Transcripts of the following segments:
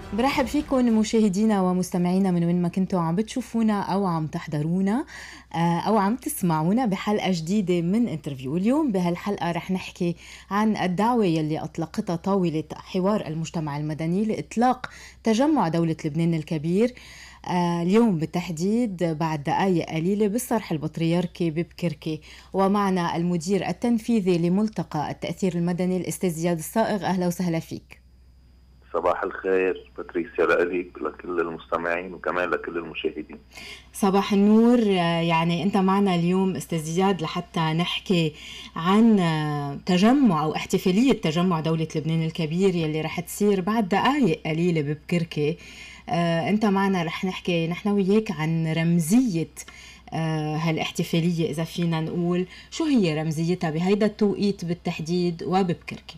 برحب فيكم مشاهدينا ومستمعينا من وين ما كنتوا عم بتشوفونا أو عم تحضرونا أو عم تسمعونا بحلقة جديدة من انترفيو. اليوم بهالحلقة رح نحكي عن الدعوة يلي أطلقتها طاولة حوار المجتمع المدني لإطلاق تجمع دولة لبنان الكبير اليوم بالتحديد بعد دقائق قليلة بالصرح البطريركي ببكركي. ومعنا المدير التنفيذي لملتقى التأثير المدني الأستاذ زياد الصائغ. أهلا وسهلا فيك. صباح الخير باتريسيا، لك لكل المستمعين وكمان لكل المشاهدين. صباح النور. يعني أنت معنا اليوم أستاذ زياد لحتى نحكي عن تجمع أو احتفالية تجمع دولة لبنان الكبير يلي رح تصير بعد دقائق قليلة ببكركي. أنت معنا رح نحكي نحن وياك عن رمزية هالاحتفالية، إذا فينا نقول شو هي رمزيتها بهيدا التوقيت بالتحديد وببكركي.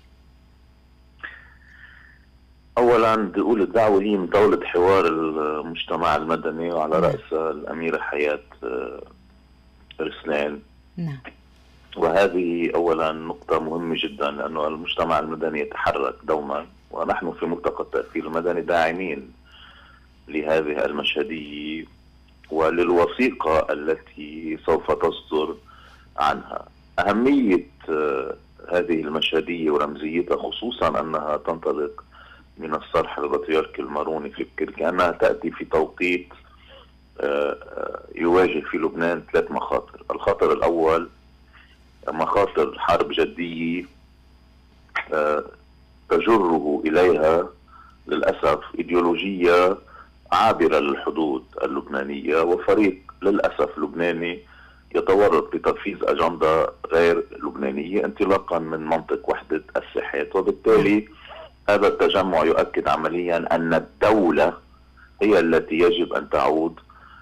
أولا بدي أقول الدعوة هي من دولة حوار المجتمع المدني وعلى رأسها الأميرة حياة رسلان. نعم. وهذه أولا نقطة مهمة جدا، لأنه المجتمع المدني يتحرك دوما، ونحن في ملتقى التأثير المدني داعمين لهذه المشهدية وللوثيقة التي سوف تصدر عنها. أهمية هذه المشهدية ورمزيتها خصوصا أنها تنطلق من الصرح البطريركي الماروني في بكركي، أنها تأتي في توقيت يواجه في لبنان 3 مخاطر. الخطر الأول مخاطر حرب جدية تجره إليها للأسف إيديولوجية عابرة للحدود اللبنانية، وفريق للأسف لبناني يتورط لتنفيذ أجندة غير لبنانية انطلاقا من منطق وحدة الساحات. وبالتالي هذا التجمع يؤكد عمليا أن الدولة هي التي يجب أن تعود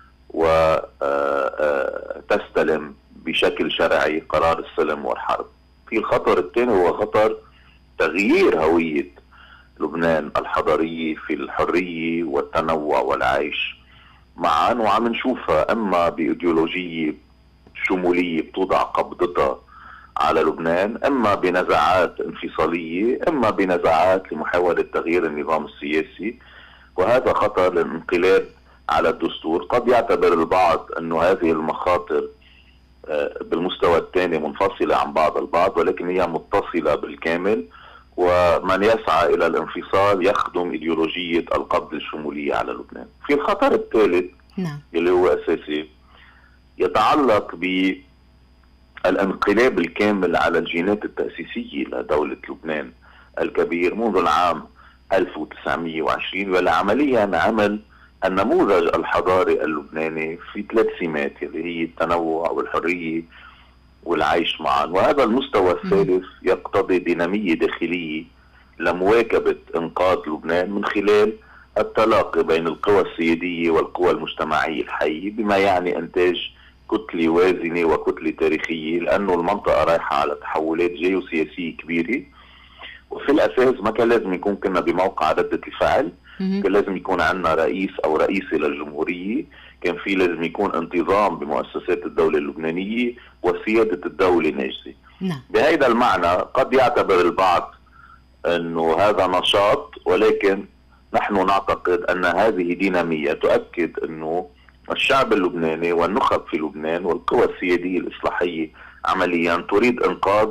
وتستلم بشكل شرعي قرار السلم والحرب. في الخطر الثاني هو خطر تغيير هوية لبنان الحضارية في الحرية والتنوع والعيش معا، وعم نشوفها إما بإيديولوجية شمولية بتوضع قبضتها على لبنان، اما بنزاعات انفصاليه، اما بنزاعات لمحاوله تغيير النظام السياسي. وهذا خطر للانقلاب على الدستور. قد يعتبر البعض انه هذه المخاطر بالمستوى الثاني منفصله عن بعض البعض، ولكن هي متصله بالكامل، ومن يسعى الى الانفصال يخدم ايديولوجيه القبض الشموليه على لبنان. في الخطر الثالث اللي هو اساسي يتعلق ب الانقلاب الكامل على الجينات التأسيسية لدولة لبنان الكبير منذ العام 1920، واللي عمليا عمل النموذج الحضاري اللبناني في 3 سمات اللي هي التنوع والحرية والعيش معا. وهذا المستوى الثالث يقتضي دينامية داخلية لمواكبة إنقاذ لبنان من خلال التلاقي بين القوى السيادية والقوى المجتمعية الحية، بما يعني إنتاج كتلة وازنة وكتلة تاريخية، لأنه المنطقة رايحة على تحولات جيوسياسية كبيرة. وفي الأساس ما كان لازم يكون كنا بموقع ردة الفعل، كان لازم يكون عندنا رئيس أو رئيسة للجمهورية، كان في لازم يكون انتظام بمؤسسات الدولة اللبنانية وسيادة الدولة ناجزة. بهذا المعنى قد يعتبر البعض أنه هذا نشاط، ولكن نحن نعتقد أن هذه دينامية تؤكد أنه الشعب اللبناني والنخب في لبنان والقوى السيادية الإصلاحية عمليا تريد إنقاذ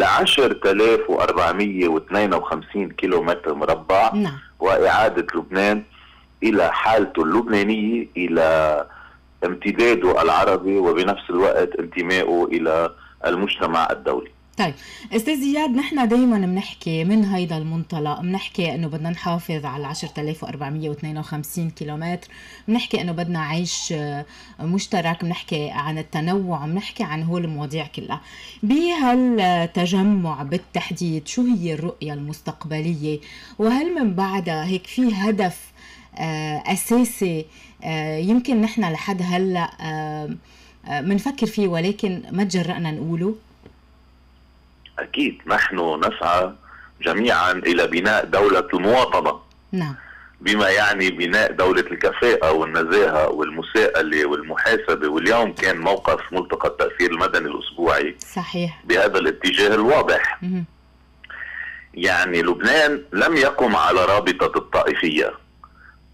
10,452 كيلومتر مربع وإعادة لبنان إلى حالته اللبنانية، إلى امتداده العربي، وبنفس الوقت انتمائه إلى المجتمع الدولي. طيب أستاذ زياد، نحن دايما بنحكي من هيدا المنطلق، بنحكي أنه بدنا نحافظ على 10,452 كيلومتر، بنحكي أنه بدنا عيش مشترك، بنحكي عن التنوع، بنحكي عن هول المواضيع كلها. بهالتجمع بالتحديد شو هي الرؤية المستقبلية، وهل من بعدها هيك في هدف أساسي يمكن نحن لحد هلأ منفكر فيه ولكن ما تجرأنا نقوله؟ أكيد نحن نسعى جميعا إلى بناء دولة المواطنة. نعم. بما يعني بناء دولة الكفاءة والنزاهة والمساءلة والمحاسبة. واليوم كان موقف ملتقى التأثير المدني الأسبوعي صحيح بهذا الاتجاه الواضح. يعني لبنان لم يقم على رابطة الطائفية،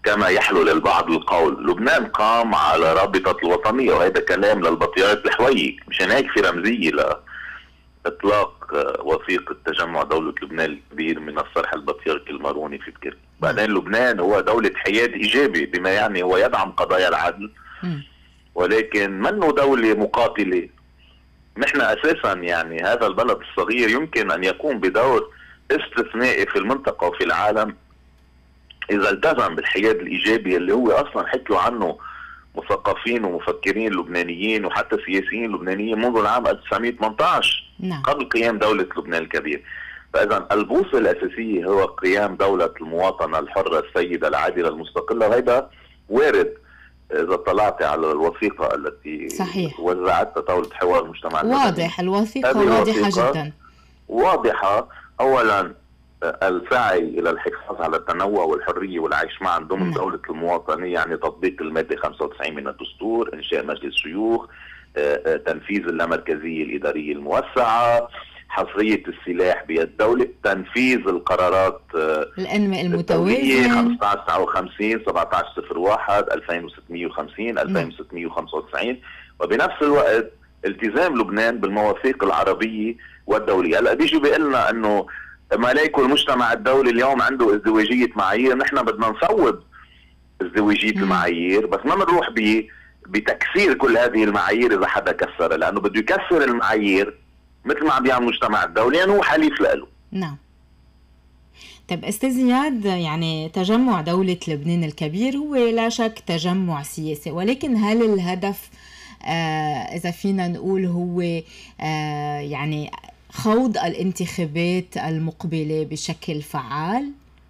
كما يحلو للبعض القول. لبنان قام على رابطة الوطنية، وهذا كلام للبطيارة الحويي، مشان هيك في رمزية لإطلاق وثيقة تجمع دولة لبنان الكبير من الصرح البطيركي الماروني في بكري. بعدين لبنان هو دولة حياد إيجابي، بما يعني هو يدعم قضايا العدل، ولكن منه دولة مقاتلة. نحن أساسا يعني هذا البلد الصغير يمكن أن يقوم بدور استثنائي في المنطقة وفي العالم إذا التزم بالحياد الإيجابي اللي هو أصلا حكوا عنه مثقفين ومفكرين لبنانيين وحتى سياسيين لبنانيين منذ العام 1918 قبل قيام دولة لبنان الكبير. فإذا البوصلة الأساسية هو قيام دولة المواطنة الحرة السيدة العادلة المستقلة، وهذا وارد إذا طلعت على الوثيقة التي صحيح وزعتها طاولة حوار المجتمع المدني. واضح، الوثيقة واضحة جدا، واضحة. أولا السعي إلى الحفاظ على التنوع والحرية والعيش معا ضمن دولة المواطنة، يعني تطبيق المادة 95 من الدستور، إنشاء مجلس شيوخ، تنفيذ اللامركزية الإدارية الموسعة، حصرية السلاح بيد الدولة، تنفيذ القرارات الأنماء المتوازن 1559 1701 2650 2695، وبنفس الوقت التزام لبنان بالمواثيق العربية والدولية. هلا بيجوا بيقولنا انه ملاك المجتمع الدولي اليوم عنده ازدواجية معايير، نحن بدنا نصوب ازدواجية المعايير، بس ما بنروح بتكسير كل هذه المعايير اذا حدا كسرها، لانه بده يكسر المعايير مثل ما عم بيعمل المجتمع الدولي، يعني هو حليف له. نعم. طيب استاذ زياد، يعني تجمع دولة لبنان الكبير هو لا شك تجمع سياسي، ولكن هل الهدف إذا فينا نقول هو يعني خوض الانتخابات المقبلة بشكل فعال؟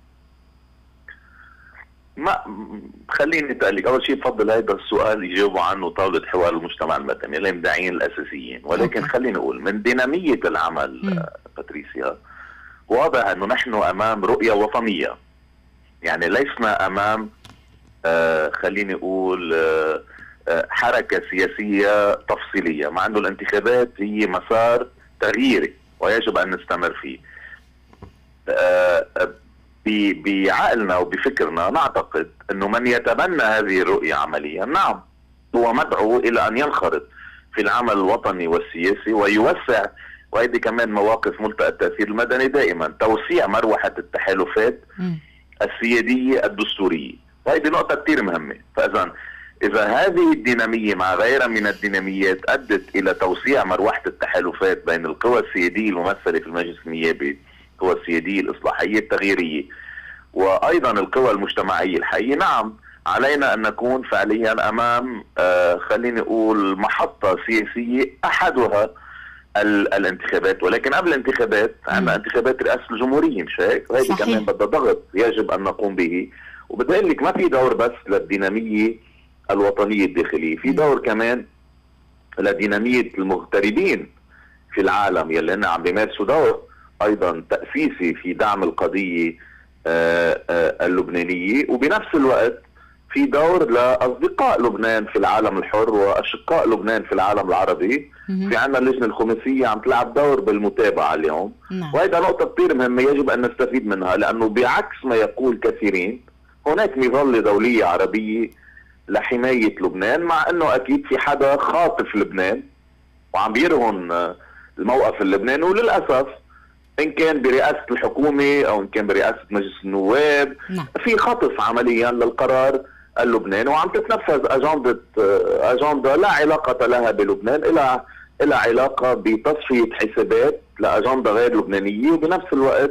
ما خليني أسألك أول شيء، بفضل هذا السؤال يجاوبوا عنه طاولة حوار المجتمع المدني المدعيين الأساسيين، ولكن خليني أقول من دينامية العمل باتريسيا واضح أنه نحن أمام رؤية وطنية، يعني لسنا أمام خليني أقول حركة سياسية تفصيلية، مع أنه الانتخابات هي مسار تغييري ويجب أن نستمر فيه. بعقلنا وبفكرنا نعتقد أنه من يتبنى هذه الرؤية عمليا نعم هو مدعو إلى أن ينخرط في العمل الوطني والسياسي ويوسع، وهذه كمان مواقف ملتقى التأثير المدني دائما توسيع مروحة التحالفات السيادية الدستورية، وهذه نقطة كثير مهمة. إذا هذه الدينامية مع غيرها من الديناميات أدت إلى توسيع مروحة التحالفات بين القوى السيادية الممثلة في المجلس النيابي، القوى السيادية الإصلاحية التغييرية، وأيضا القوى المجتمعية الحية، نعم علينا أن نكون فعليا أمام خليني أقول محطة سياسية أحدها الانتخابات. ولكن قبل الانتخابات عندنا انتخابات رئاسة الجمهورية، مش هيك؟ وهذه كمان بدها ضغط يجب أن نقوم به. وبدي أقول لك ما في دور بس للدينامية الوطنية الداخلية، في دور كمان لدينامية المغتربين في العالم يلي هن عم بيمارسوا دور أيضا تأسيسي في دعم القضية اللبنانية، وبنفس الوقت في دور لأصدقاء لبنان في العالم الحر وأشقاء لبنان في العالم العربي. في عنا اللجنة الخماسية عم تلعب دور بالمتابعة اليوم، وهذا نقطة كثير مهمة يجب أن نستفيد منها، لأنه بعكس ما يقول كثيرين هناك مظلة دولية عربية لحماية لبنان، مع أنه أكيد في حدا خاطف لبنان وعم بيرهن الموقف اللبناني، وللأسف إن كان برئاسة الحكومة أو إن كان برئاسة مجلس النواب في خطف عمليا للقرار اللبناني، وعم تتنفذ أجندة لا علاقة لها بلبنان، إلى علاقة بتصفية حسابات لأجندة غير لبنانية، وبنفس الوقت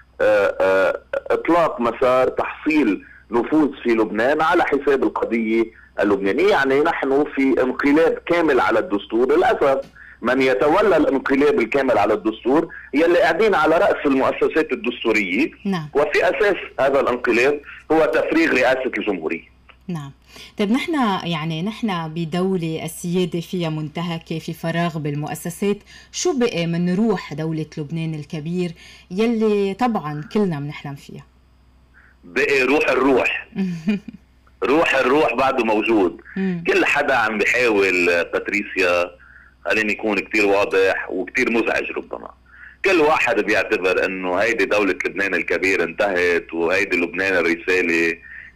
إطلاق مسار تحصيل نفوذ في لبنان على حساب القضية اللبنانية. يعني نحن في انقلاب كامل على الدستور، للأسف من يتولى الانقلاب الكامل على الدستور يلي قاعدين على رأس المؤسسات الدستورية. وفي أساس هذا الانقلاب هو تفريغ رئاسة الجمهورية. نعم. طيب نحن بدولة السيادة فيها منتهكة، في فراغ بالمؤسسات، شو بقى من روح دولة لبنان الكبير يلي طبعا كلنا بنحلم فيها؟ بقى روح روح الروح بعده موجود. كل حدا عم بيحاول باتريسيا، خليني يكون كتير واضح وكتير مزعج، ربما كل واحد بيعتبر انه هيدي دولة لبنان الكبير انتهت وهيدي لبنان الرسالة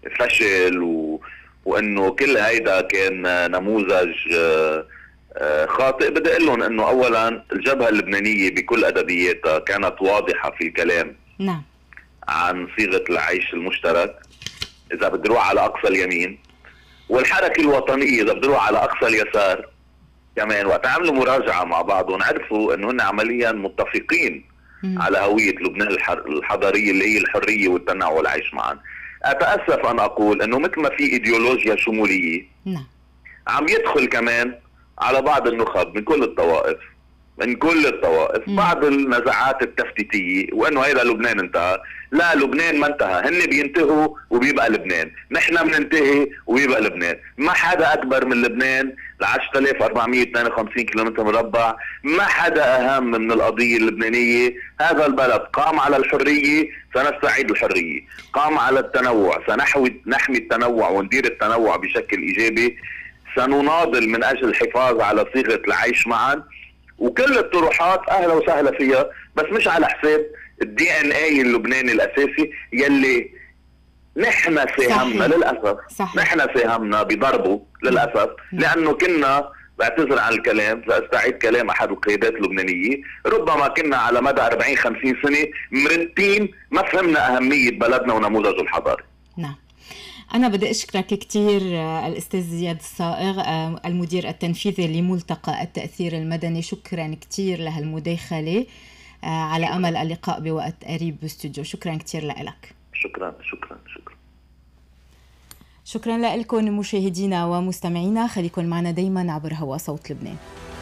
فشل وانه كل هيدا كان نموذج خاطئ. بدي اقول لهم انه اولا الجبهه اللبنانيه بكل ادبياتها كانت واضحه في الكلام نعم عن صيغه العيش المشترك اذا بدي اروح على اقصى اليمين، والحركه الوطنيه اذا بدي اروح على اقصى اليسار كمان. وقت عملوا مراجعه مع بعض عرفوا انه هن عمليا متفقين على هويه لبنان الحضاريه اللي هي الحريه والتنوع والعيش معا. اتاسف ان اقول انه مثل ما في ايديولوجيا شموليه نعم عم يدخل كمان على بعض النخب من كل الطوائف بعض النزعات التفتيتيه، وانه هيدا لبنان انتهى. لا، لبنان ما انتهى، هن بينتهوا وبيبقى لبنان، نحن بننتهي وبيبقى لبنان. ما حدا اكبر من لبنان ل 10452 كيلومتر مربع، ما حدا اهم من القضيه اللبنانيه. هذا البلد قام على الحريه، سنستعيد الحريه، قام على التنوع، سنحمي التنوع وندير التنوع بشكل ايجابي، سنناضل من اجل الحفاظ على صيغه العيش معا. وكل الطروحات اهلا وسهلا فيها، بس مش على حساب الدي ان اي اللبناني الاساسي يلي نحن ساهمنا للاسف. صحيح. نحن ساهمنا بضربه للاسف، لانه كنا، بعتذر عن الكلام ساستعيد كلام احد القيادات اللبنانيه، ربما كنا على مدى 40 50 سنه مرتين ما فهمنا اهميه بلدنا ونموذجه الحضاري. نعم. أنا بدي أشكرك كتير الأستاذ زياد الصائغ، المدير التنفيذي لملتقى التأثير المدني. شكرا كتير لهالمداخلة، على أمل اللقاء بوقت قريب باستوديو. شكرا كتير لك. شكرا لكم مشاهدينا ومستمعينا. خليكن معنا دايما عبر هوا صوت لبنان.